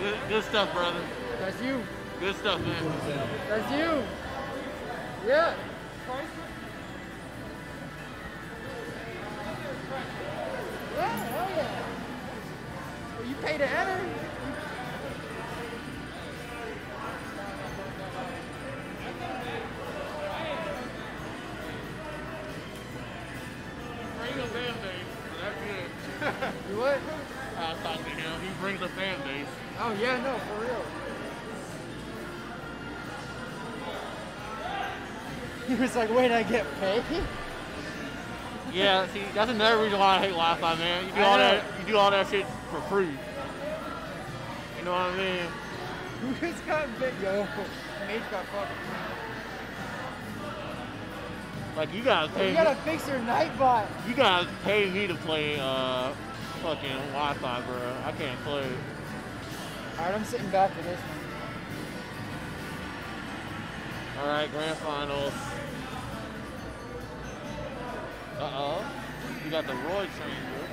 Good stuff, brother. That's you. Good stuff, man. That's you. Yeah. Yeah, hell yeah. Well, you pay to enter. Bring a fan base. That's good. You what? I was talking to him. He brings a fan base. Oh yeah, no, for real. He was like, wait, I get paid? Yeah, see, that's another reason why I hate Wi-Fi, man. You do all that shit for free. You know what I mean? Who just got bit? Yo, Nate got fucked. Like you guys pay. You gotta fix your Nightbot. You guys pay me to play fucking Wi-Fi, bro. I can't play. Alright, I'm sitting back for this one. All right, grand finals. Uh-oh. You got the Roy train, bro.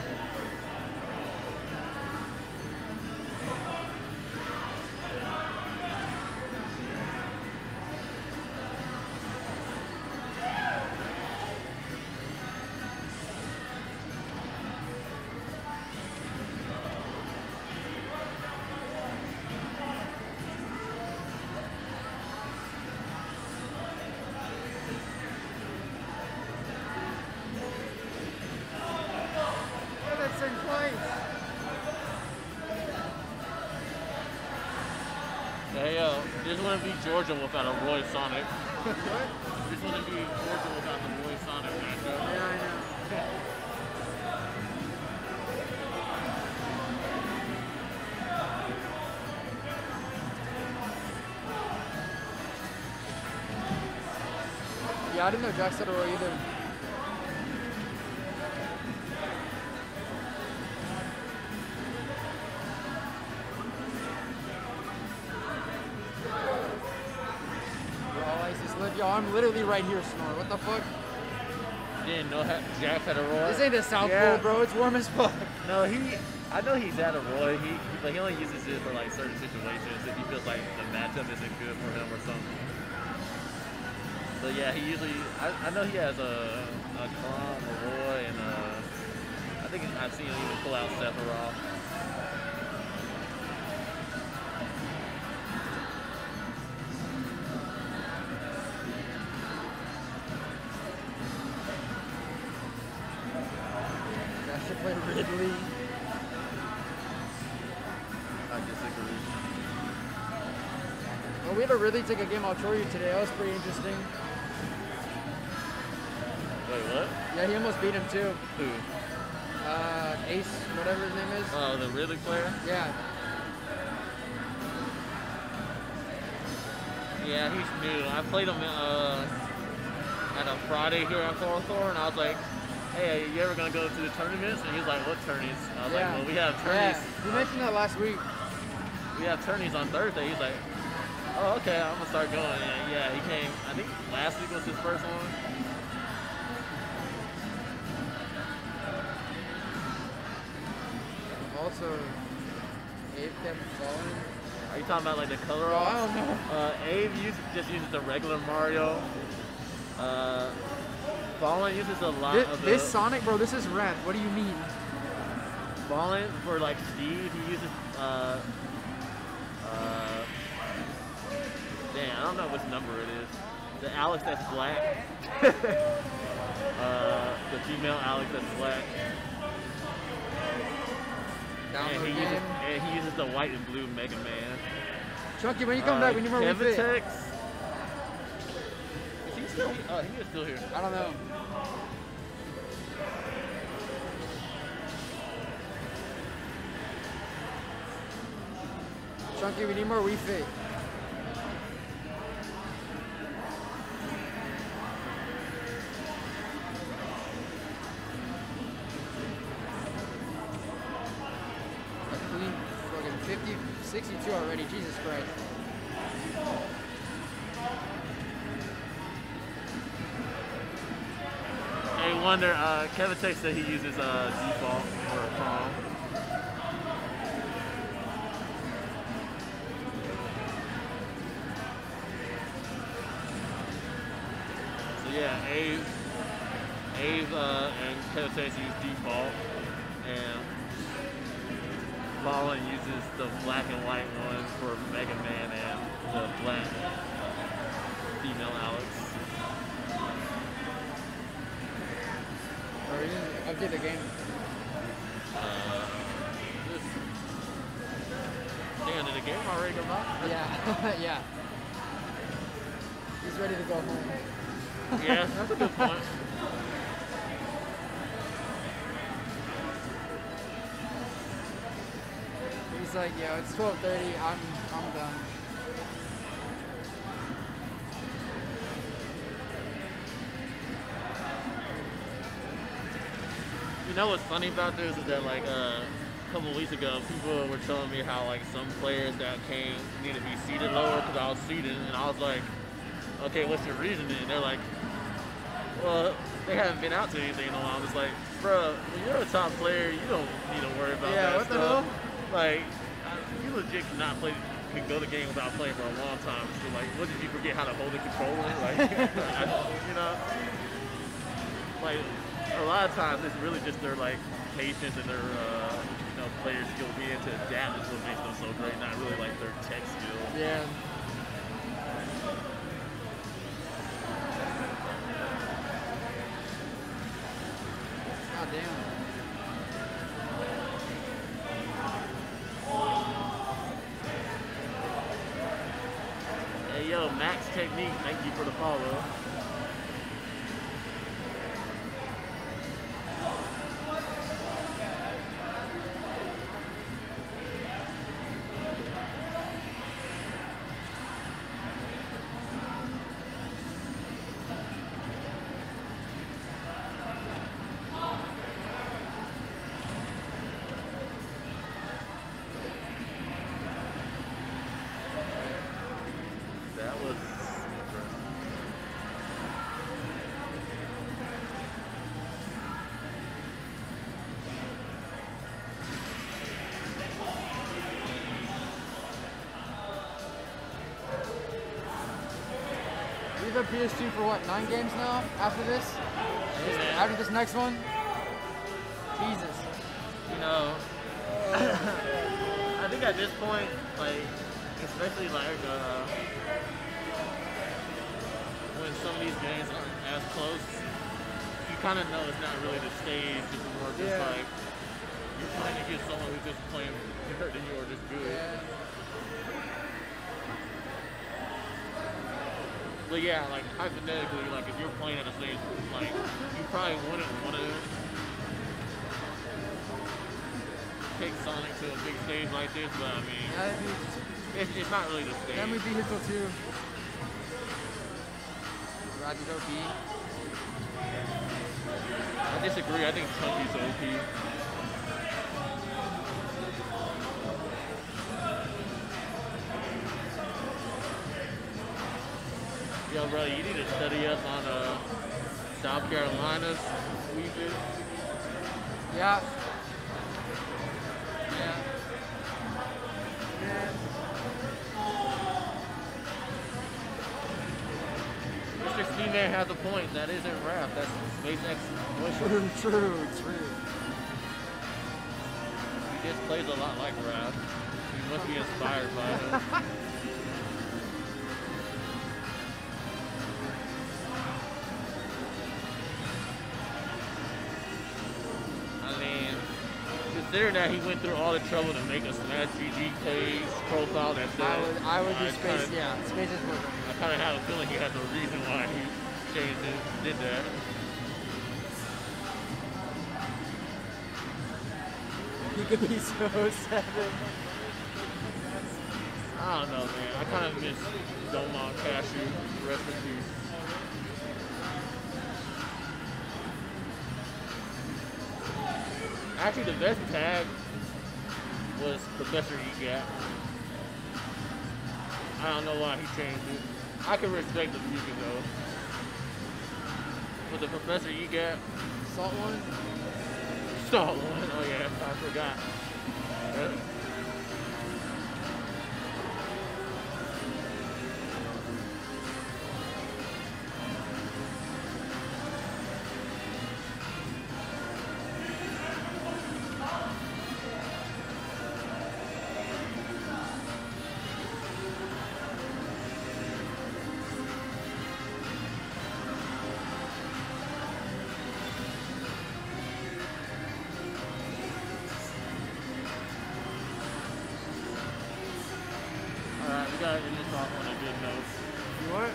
Hey, this wouldn't be Georgia without a Roy Sonic. What? This wouldn't be Georgia without the Roy Sonic matchup. Yeah, I know. Yeah, I didn't know Jack said Roy either. Yo, I'm literally right here, Snore. What the fuck? Didn't know Jack had a Roy. This ain't the South Pole, bro. It's warm as fuck. No, I know he's had a Roy. He only uses it for like certain situations if he feels like the matchup isn't good for him or something. So yeah, he usually. I know he has a Crom, a Roy, and I think I've seen him even pull out Sephiroth. Ridley. I disagree. Well, we had a Ridley take a game I'll show you today. That was pretty interesting. Wait, what? Yeah, he almost beat him too. Who? Ace, whatever his name is. Oh, the Ridley player? Yeah. Yeah, he's new. I played him at a Friday here at Thor, and I was like, hey, you ever gonna go to the tournaments? And he was like, what tourneys? I was like, well, we have tourneys. Yeah, you mentioned that last week. We have tourneys on Thursday. He's like, oh, okay, I'm gonna start going. And yeah, he came, I think last week was his first one. Also, Abe kept falling. Are you talking about like the color off? I don't know. Abe just uses the regular Mario. Fallen uses a lot of this Sonic, bro, this is red. What do you mean? Fallen for like speed, he uses damn, I don't know which number it is. The Alex that's black. The female Alex that's black. And he uses the white and blue Mega Man. Chunky, when you come back, we need more refit. Kevitex. Is he still? Oh, he is still here. I don't know. Chunky, we need more Wii Fit. A clean fucking 50, 62 already, Jesus Christ. Hey, Wonder, Kevin Tate said he uses default or Chrome. yeah, Abe and Kevin use default, and Fallen uses the black and white one for Mega Man and the black female Alex. Or you didn't update the game. Damn, did the game already come out? Yeah, yeah. He's ready to go home. Yeah, that's a good point. He's like, yo, it's 12:30. I'm done. You know what's funny about this is that like a couple of weeks ago, people were telling me how like some players that came need to be seated lower because I was seated, and I was like, okay, what's your reasoning? And they're like, well, they haven't been out to anything in a while. I'm just like, bro, when you're a top player, you don't need to worry about that what stuff. the hell? Like, you legit could go the game without playing for a long time. So like, what, did you forget how to hold the controller? Like, you know, like a lot of times it's really just their like patience and their player skill being to adapt is what makes them so great, not really like their tech skill. Yeah. God damn. Hey yo, Max Technique, thank you for the follow. We've had PS2 for what, 9 games now after this? Yeah. After this next one? Jesus. You know, I think at this point, like, especially like when some of these games aren't as close, you kind of know it's not really the stage, it's more just like you're trying to get someone who's just playing better than you or just good. Yeah. But yeah, like hypothetically, like if you're playing at a stage, like you probably wouldn't want to take Sonic to a big stage like this, but I mean, it's not really the stage. Then we beat Vehicle 2. Roger OP. I disagree. I think Chunky's OP. Yo, bro, you need to study up on South Carolina's sweeping. Yeah. Mr. Steeman has a point. That isn't rap. That's SpaceX. True. He just plays a lot like rap. He must be inspired by him. Considering that he went through all the trouble to make a Smash GG page profile that said, I would do Space, Space is working. I kind of have a feeling he has a reason why he changed it, did that. He could be so sad. I don't know, man. I kind of miss Domon Cashew. Rest in peace. Actually, the best tag was Professor EGAT. I don't know why he changed it. I can respect the music though. But the Professor EGAT. Salt one? Salt one, oh yeah, I forgot. Yeah. gotta end this off on a good note. You want?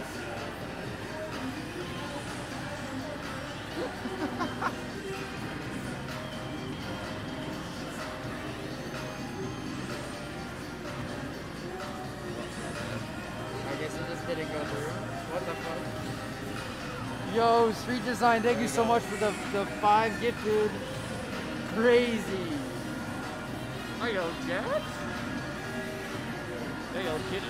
I guess it just didn't go through. What the fuck? Yo, Street Design, thank you so much for the 5 gifted. Crazy. There you go, Jet. There you go, Kid.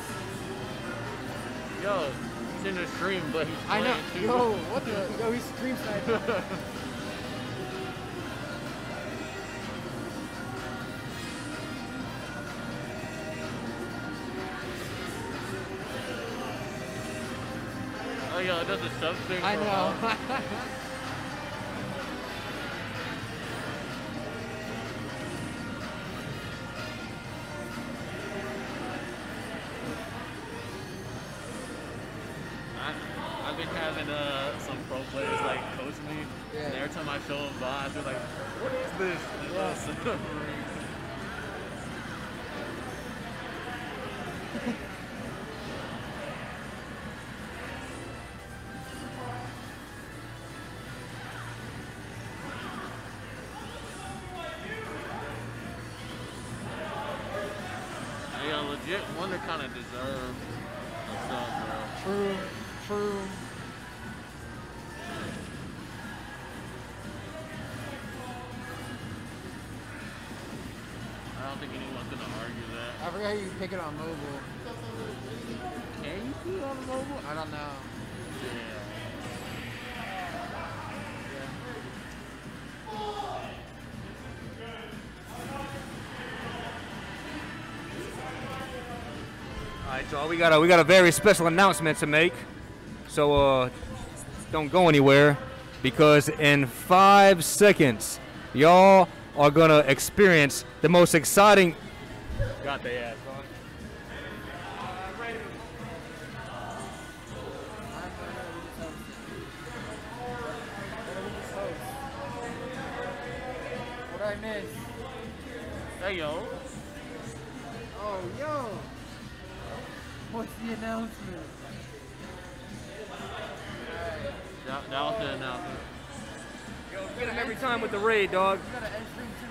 Yo, he's in the stream, but he's I know. playing too. Yo, what the? Yo, he's stream sniping. Oh, yo, it does the sub thing. I for know. I've been having some pro players like coach me, Yeah. and every time I show them VODs, they're like, "What is this?" And Yeah. Yeah, legit Wonder kind of deserve a sub, bro. True. True. I don't think anyone's gonna argue that. I forgot you pick it on mobile. Can you do it on the mobile? I don't know. Yeah. All right, y'all. We got a very special announcement to make. So don't go anywhere, because in 5 seconds, y'all are gonna experience the most exciting. Got the ass on. What did I miss? Hey, yo. Oh, yo. What's the announcement? That was the announcement. Yo, get him every time with the raid, dog. You gotta end stream too.